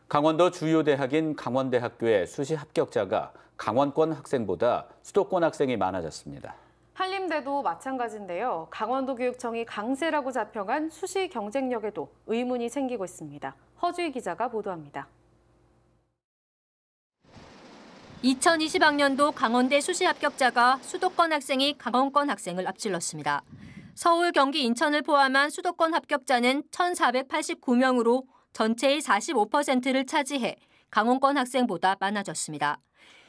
강원도 주요 대학인 강원대학교의 수시 합격자가 강원권 학생보다 수도권 학생이 많아졌습니다. 한림대도 마찬가지인데요. 강원도교육청이 강세라고 자평한 수시 경쟁력에도 의문이 생기고 있습니다. 허주희 기자가 보도합니다. 2020학년도 강원대 수시 합격자가 수도권 학생이 강원권 학생을 앞질렀습니다. 서울, 경기, 인천을 포함한 수도권 합격자는 1,489명으로 전체의 45%를 차지해 강원권 학생보다 많아졌습니다.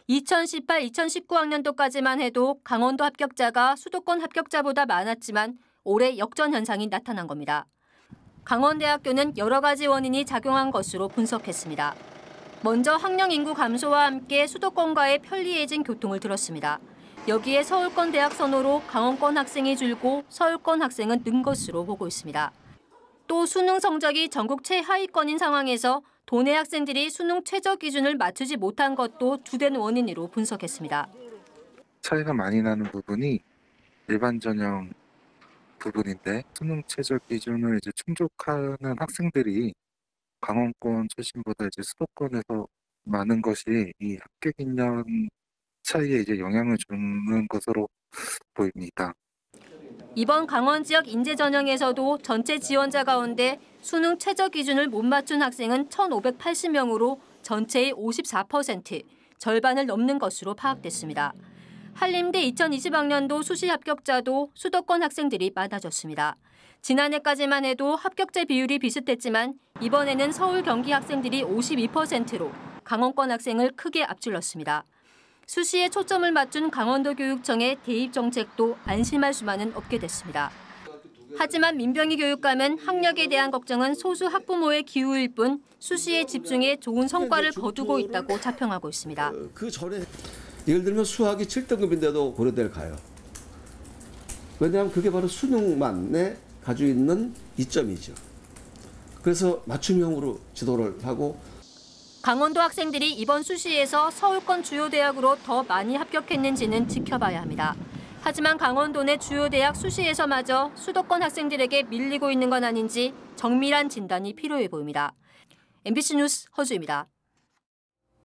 2018-2019학년도까지만 해도 강원도 합격자가 수도권 합격자보다 많았지만 올해 역전 현상이 나타난 겁니다. 강원대학교는 여러 가지 원인이 작용한 것으로 분석했습니다. 먼저 학령 인구 감소와 함께 수도권과의 편리해진 교통을 들었습니다. 여기에 서울권 대학 선호로 강원권 학생이 줄고 서울권 학생은 는 것으로 보고 있습니다. 또 수능 성적이 전국 최하위권인 상황에서 도내 학생들이 수능 최저 기준을 맞추지 못한 것도 주된 원인으로 분석했습니다. 차이가 많이 나는 부분이 일반 전형 부분인데 수능 최저 기준을 이제 충족하는 학생들이 강원권 출신보다 이제 수도권에서 많은 것이 이 합격 인연 차이에 이제 영향을 주는 것으로 보입니다. 이번 강원 지역 인재 전형에서도 전체 지원자 가운데 수능 최저 기준을 못 맞춘 학생은 1,580명으로 전체의 54%, 절반을 넘는 것으로 파악됐습니다. 한림대 2020학년도 수시 합격자도 수도권 학생들이 많아졌습니다. 지난해까지만 해도 합격자 비율이 비슷했지만 이번에는 서울, 경기 학생들이 52%로 강원권 학생을 크게 앞질렀습니다. 수시에 초점을 맞춘 강원도 교육청의 대입 정책도 안심할 수만은 없게 됐습니다. 하지만 민병희 교육감은 학력에 대한 걱정은 소수 학부모의 기우일 뿐 수시에 집중해 좋은 성과를 거두고 있다고 자평하고 있습니다. 그 전에 예를 들면 수학이 7등급인데도 고려대를 가요. 왜냐하면 그게 바로 수능만에 가지고 있는 이점이죠. 그래서 맞춤형으로 지도를 하고 강원도 학생들이 이번 수시에서 서울권 주요 대학으로 더 많이 합격했는지는 지켜봐야 합니다. 하지만 강원도 내 주요 대학 수시에서마저 수도권 학생들에게 밀리고 있는 건 아닌지 정밀한 진단이 필요해 보입니다. MBC 뉴스 허주입니다.